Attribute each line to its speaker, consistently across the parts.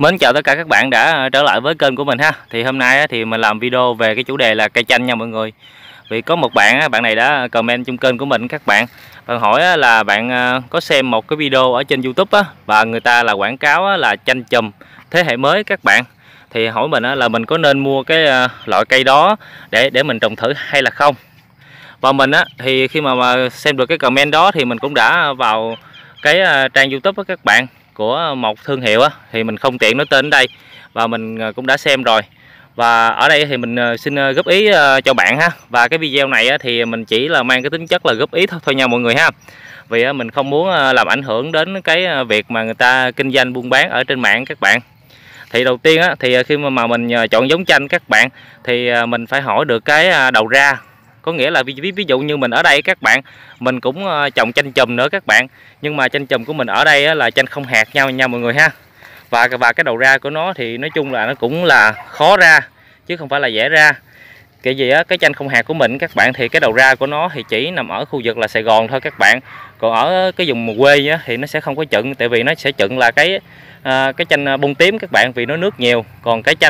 Speaker 1: Mến chào tất cả các bạn đã trở lại với kênh của mình ha. Thì hôm nay thì mình làm video về cái chủ đề là cây chanh nha mọi người. Vì có một bạn này đã comment trong kênh của mình các bạn. Bạn hỏi là bạn có xem một cái video ở trên YouTube và người ta là quảng cáo là chanh chùm thế hệ mới các bạn. Thì hỏi mình là mình có nên mua cái loại cây đó để mình trồng thử hay là không. Và mình thì khi mà xem được cái comment đó thì mình cũng đã vào cái trang YouTube các bạn của một thương hiệu thì mình không tiện nói tên ở đây, và mình cũng đã xem rồi. Và ở đây thì mình xin góp ý cho bạn ha. Và cái video này thì mình chỉ là mang cái tính chất là góp ý thôi nha mọi người ha. Vì mình không muốn làm ảnh hưởng đến cái việc mà người ta kinh doanh buôn bán ở trên mạng các bạn. Thì đầu tiên thì khi mà mình chọn giống chanh các bạn thì mình phải hỏi được cái đầu ra. Có nghĩa là ví dụ như mình ở đây các bạn, mình cũng trồng chanh chùm nữa các bạn, nhưng mà chanh chùm của mình ở đây là chanh không hạt nha mọi người ha. Và cái đầu ra của nó thì nói chung là nó cũng là khó ra chứ không phải là dễ ra. Cái gì cái chanh không hạt của mình các bạn thì cái đầu ra của nó thì chỉ nằm ở khu vực là Sài Gòn thôi các bạn. Còn ở cái vùng quê thì nó sẽ không có chựng, tại vì nó sẽ chựng là cái chanh bông tím các bạn, vì nó nước nhiều. Còn cái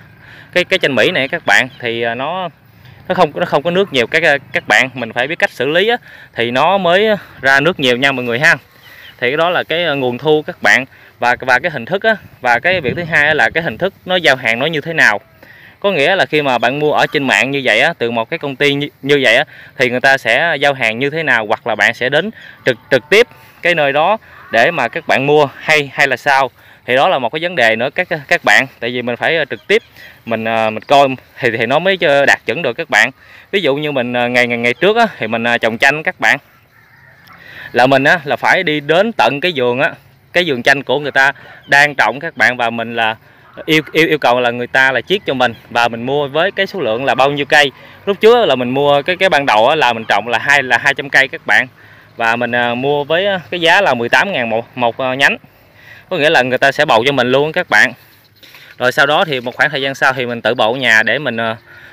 Speaker 1: chanh Mỹ này các bạn thì nó không có nước nhiều các bạn, mình phải biết cách xử lý thì nó mới ra nước nhiều nha mọi người ha. Thì cái đó là cái nguồn thu các bạn, và cái hình thức và cái việc thứ hai là cái hình thức nó giao hàng nó như thế nào. Có nghĩa là khi mà bạn mua ở trên mạng như vậy từ một cái công ty như vậy thì người ta sẽ giao hàng như thế nào, hoặc là bạn sẽ đến trực tiếp cái nơi đó để mà các bạn mua hay là sao. Thì đó là một cái vấn đề nữa các bạn, tại vì mình phải trực tiếp mình coi thì nó mới đạt chuẩn được các bạn. Ví dụ như mình ngày trước thì mình trồng chanh các bạn, là mình là phải đi đến tận cái vườn chanh của người ta đang trồng các bạn, và mình là yêu cầu là người ta là chiết cho mình, và mình mua với cái số lượng là bao nhiêu cây. Lúc trước là mình mua cái ban đầu là mình trồng là 200 cây các bạn, và mình mua với cái giá là 18.000 một nhánh. Có nghĩa là người ta sẽ bầu cho mình luôn các bạn. Rồi sau đó thì một khoảng thời gian sau thì mình tự bầu ở nhà để mình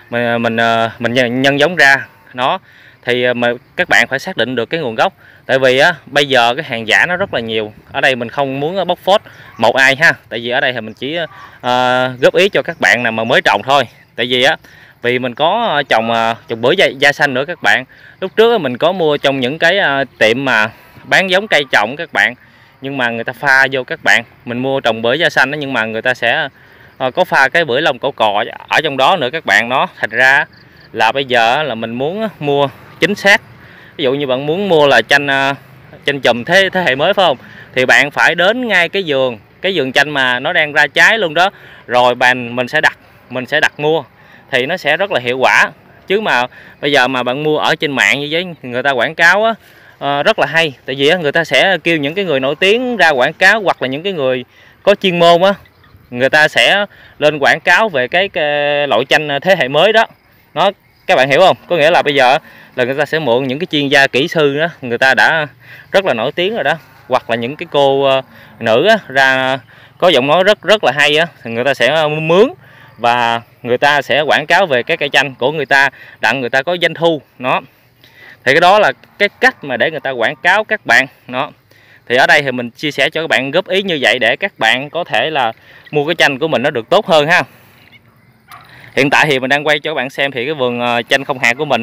Speaker 1: nhân giống ra nó. Thì các bạn phải xác định được cái nguồn gốc, tại vì bây giờ cái hàng giả nó rất là nhiều. Ở đây mình không muốn bóc phốt một ai ha, tại vì ở đây thì mình chỉ góp ý cho các bạn nào mà mới trồng thôi. Tại vì mình có trồng bưởi da xanh nữa các bạn. Lúc trước mình có mua trong những cái tiệm mà bán giống cây trồng các bạn, nhưng mà người ta pha vô các bạn. Mình mua trồng bưởi da xanh nhưng mà người ta sẽ có pha cái bưởi lông cổ cò ở trong đó nữa các bạn. Nó thành ra là bây giờ là mình muốn mua chính xác. Ví dụ như bạn muốn mua là chanh chùm thế hệ mới phải không, thì bạn phải đến ngay cái vườn chanh mà nó đang ra trái luôn đó, rồi mình sẽ đặt mua thì nó sẽ rất là hiệu quả. Chứ mà bây giờ mà bạn mua ở trên mạng như vậy, người ta quảng cáo rất là hay, tại vì người ta sẽ kêu những cái người nổi tiếng ra quảng cáo, hoặc là những cái người có chuyên môn người ta sẽ lên quảng cáo về cái loại chanh thế hệ mới đó. Các bạn hiểu không? Có nghĩa là bây giờ là người ta sẽ mượn những cái chuyên gia kỹ sư đó, người ta đã rất là nổi tiếng rồi đó, hoặc là những cái cô nữ ra có giọng nói rất là hay thì người ta sẽ mướn, và người ta sẽ quảng cáo về cái cây chanh của người ta, đặng người ta có doanh thu. Thì cái đó là cái cách mà để người ta quảng cáo các bạn. Thì ở đây thì mình chia sẻ cho các bạn góp ý như vậy để các bạn có thể là mua cái chanh của mình nó được tốt hơn ha. Hiện tại thì mình đang quay cho các bạn xem thì cái vườn chanh không hạt của mình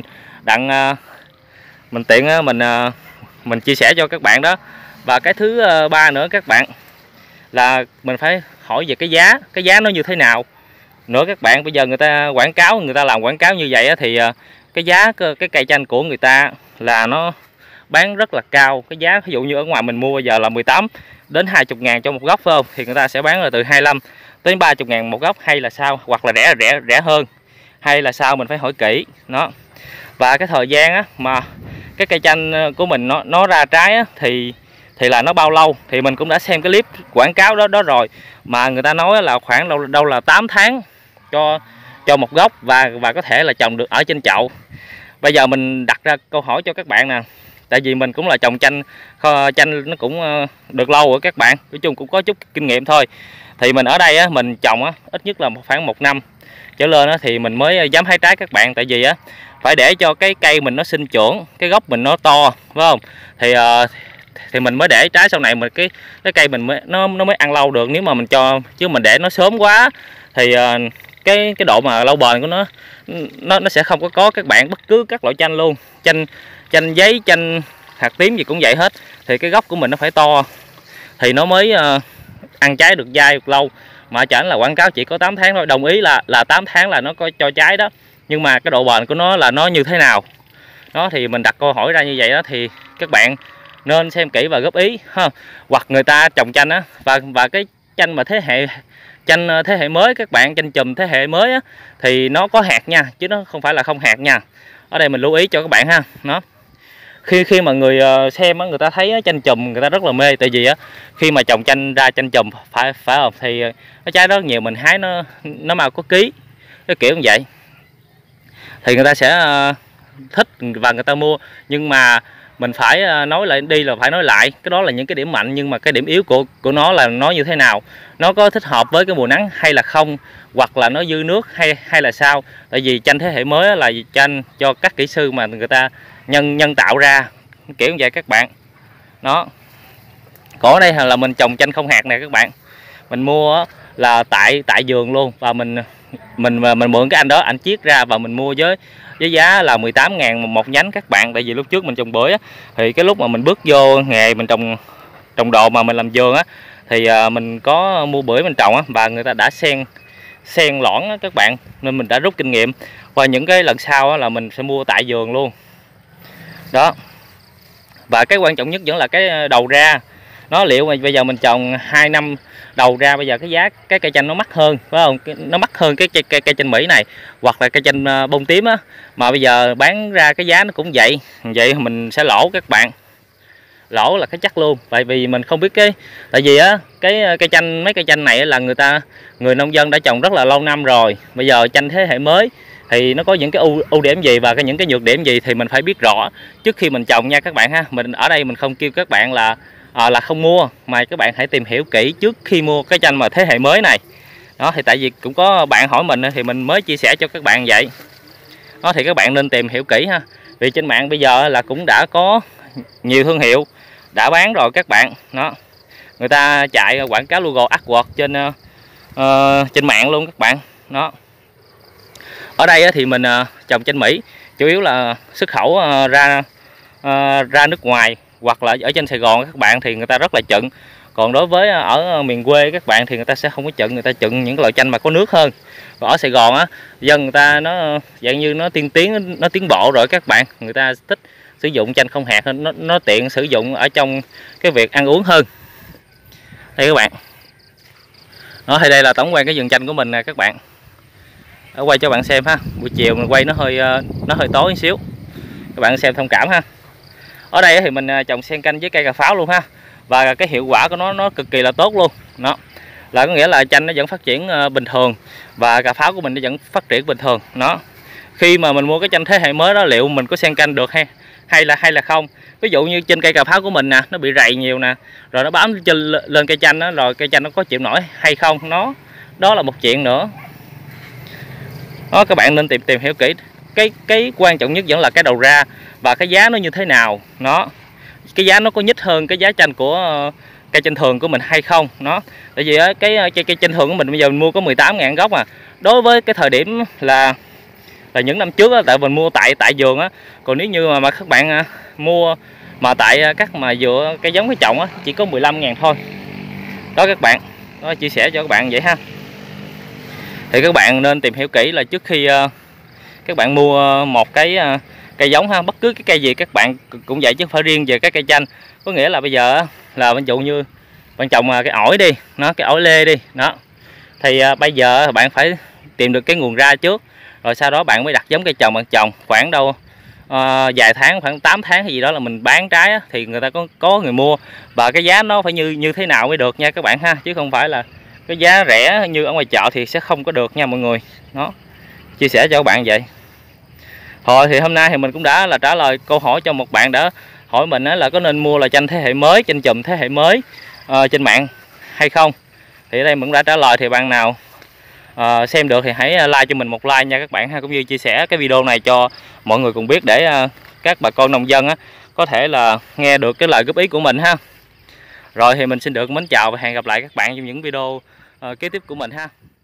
Speaker 1: mình tiện mình chia sẻ cho các bạn đó. Và cái thứ ba nữa các bạn là mình phải hỏi về cái giá nó như thế nào nữa các bạn. Bây giờ người ta làm quảng cáo như vậy thì cái giá cái cây chanh của người ta là nó bán rất là cao. Cái giá ví dụ như ở ngoài mình mua bây giờ là 18 đến 20 ngàn cho một gốc phải không, thì người ta sẽ bán là từ 25 đến 30 ngàn một gốc hay là sao, hoặc là rẻ hơn hay là sao, mình phải hỏi kỹ nó. Và cái thời gian mà cái cây chanh của mình nó ra trái thì là nó bao lâu, thì mình cũng đã xem cái clip quảng cáo đó rồi, mà người ta nói là khoảng đâu là 8 tháng cho một gốc, và có thể là trồng được ở trên chậu. Bây giờ mình đặt ra câu hỏi cho các bạn nè, tại vì mình cũng là trồng chanh nó cũng được lâu rồi các bạn, nói chung cũng có chút kinh nghiệm thôi. Thì mình ở đây mình trồng ít nhất là khoảng 1 năm trở lên thì mình mới dám hái trái các bạn. Tại vì phải để cho cái cây mình nó sinh trưởng, cái gốc mình nó to phải không, thì thì mình mới để trái sau này mình cái cây mình mới nó mới ăn lâu được. Nếu mà mình cho chứ mình để nó sớm quá thì cái độ mà lâu bền của nó sẽ không có các bạn bất cứ các loại chanh luôn, chanh giấy, chanh hạt tím gì cũng vậy hết. Thì cái gốc của mình nó phải to thì nó mới ăn trái được dai được lâu. Mà chẳng là quảng cáo chỉ có 8 tháng thôi, đồng ý là 8 tháng là nó có cho trái đó, nhưng mà cái độ bền của nó là nó như thế nào đó thì mình đặt câu hỏi ra như vậy đó, thì các bạn nên xem kỹ và góp ý ha. Hoặc người ta trồng chanh á, và cái chanh mà chanh thế hệ mới các bạn, chanh chùm thế hệ mới á, thì nó có hạt nha, chứ nó không phải là không hạt nha. Ở đây mình lưu ý cho các bạn ha. Nó khi mà người xem á, người ta thấy chanh chùm người ta rất là mê, tại vì á khi mà trồng chanh ra chanh chùm phải không, thì nó trái rất nhiều, mình hái nó mau có ký, cái kiểu như vậy thì người ta sẽ thích và người ta mua. Nhưng mà mình phải nói lại đi, là phải nói lại cái đó là những cái điểm mạnh, nhưng mà cái điểm yếu của nó là nó như thế nào, nó có thích hợp với cái mùa nắng hay là không, hoặc là nó dư nước hay là sao. Tại vì chanh thế hệ mới là chanh cho các kỹ sư mà người ta nhân tạo ra, kiểu như vậy các bạn. Đó, còn ở đây là mình trồng chanh không hạt nè các bạn. Mình mua là tại vườn luôn, và mình mượn cái anh đó, anh chiết ra và mình mua với giá là 18.000 một nhánh các bạn. Tại vì lúc trước mình trồng bưởi á, thì cái lúc mà mình bước vô nghề mình trồng đồ mà mình làm vườn á, thì mình có mua bưởi mình trồng á, và người ta đã xen lõn á các bạn, nên mình đã rút kinh nghiệm. Và những cái lần sau á, là mình sẽ mua tại vườn luôn đó. Và cái quan trọng nhất vẫn là cái đầu ra. Nó liệu mà bây giờ mình trồng 2 năm đầu ra, bây giờ cái giá cái cây chanh nó mắc hơn, phải không? Nó mắc hơn cái cây chanh Mỹ này, hoặc là cây chanh bông tím á, mà bây giờ bán ra cái giá nó cũng vậy mình sẽ lỗ các bạn. Lỗ là cái chắc luôn. Tại vì mình không biết tại vì á mấy cây chanh này là người nông dân đã trồng rất là lâu năm rồi. Bây giờ chanh thế hệ mới thì nó có những cái ưu điểm gì và những cái nhược điểm gì thì mình phải biết rõ trước khi mình trồng nha các bạn ha. Mình ở đây mình không kêu các bạn là không mua, mà các bạn hãy tìm hiểu kỹ trước khi mua cái chanh mà thế hệ mới này. Đó thì tại vì cũng có bạn hỏi mình thì mình mới chia sẻ cho các bạn vậy. Đó thì các bạn nên tìm hiểu kỹ ha. Vì trên mạng bây giờ là cũng đã có nhiều thương hiệu đã bán rồi các bạn. Đó, người ta chạy quảng cáo logo AdWords trên mạng luôn các bạn. Đó, ở đây thì mình trồng chanh Mỹ chủ yếu là xuất khẩu ra nước ngoài, hoặc là ở trên Sài Gòn các bạn thì người ta rất là chận. Còn đối với ở miền quê các bạn thì người ta sẽ không có chận, người ta chận những loại chanh mà có nước hơn. Còn ở Sài Gòn á, dân người ta nó dạng như nó tiến bộ rồi các bạn, người ta thích sử dụng chanh không hạt hơn, nó tiện sử dụng ở trong cái việc ăn uống hơn. Đây các bạn. Đó thì đây là tổng quan cái vườn chanh của mình nè các bạn. Ở quay cho bạn xem ha. Buổi chiều mình quay nó hơi tối một xíu, các bạn xem thông cảm ha. Ở đây thì mình trồng xen canh với cây cà pháo luôn ha, và cái hiệu quả của nó cực kỳ là tốt luôn. Nó là có nghĩa là chanh nó vẫn phát triển bình thường, và cà pháo của mình nó vẫn phát triển bình thường. Nó khi mà mình mua cái chanh thế hệ mới đó, liệu mình có xen canh được hay là không. Ví dụ như trên cây cà pháo của mình nè, nó bị rầy nhiều nè, rồi nó bám lên cây chanh đó, rồi cây chanh nó có chịu nổi hay không, đó là một chuyện nữa. Đó, các bạn nên tìm hiểu kỹ. Cái quan trọng nhất vẫn là cái đầu ra và cái giá nó như thế nào. Cái giá nó có nhích hơn cái giá chanh của cây chanh thường của mình hay không. Tại vì cái cây chanh thường của mình bây giờ mình mua có 18.000 gốc à. Đối với cái thời điểm là những năm trước á, tại mình mua tại vườn á. Còn nếu như mà các bạn mua mà tại các mà dựa cái giống cái trồng á, chỉ có 15.000 thôi. Đó các bạn, đó chia sẻ cho các bạn vậy ha. Thì các bạn nên tìm hiểu kỹ là trước khi các bạn mua một cái cây giống ha, bất cứ cái cây gì các bạn cũng vậy chứ không phải riêng về cái cây chanh. Có nghĩa là bây giờ là ví dụ như bạn trồng cái ổi đi, cái ổi lê đi, thì bây giờ bạn phải tìm được cái nguồn ra trước, rồi sau đó bạn mới đặt giống cây trồng bạn trồng. Khoảng đâu vài tháng, khoảng 8 tháng hay gì đó là mình bán trái á, thì người ta có người mua, và cái giá nó phải như thế nào mới được nha các bạn ha, chứ không phải là cái giá rẻ như ở ngoài chợ thì sẽ không có được nha mọi người. Nó chia sẻ cho các bạn vậy. Thôi thì hôm nay thì mình cũng đã là trả lời câu hỏi cho một bạn đã hỏi mình là có nên mua là chanh thế hệ mới, chanh chùm thế hệ mới trên mạng hay không. Thì ở đây mình cũng đã trả lời. Thì bạn nào xem được thì hãy like cho mình một like nha các bạn ha, cũng như chia sẻ cái video này cho mọi người cùng biết, để các bà con nông dân có thể là nghe được cái lời góp ý của mình ha. Rồi thì mình xin được mến chào và hẹn gặp lại các bạn trong những video kế tiếp của mình ha.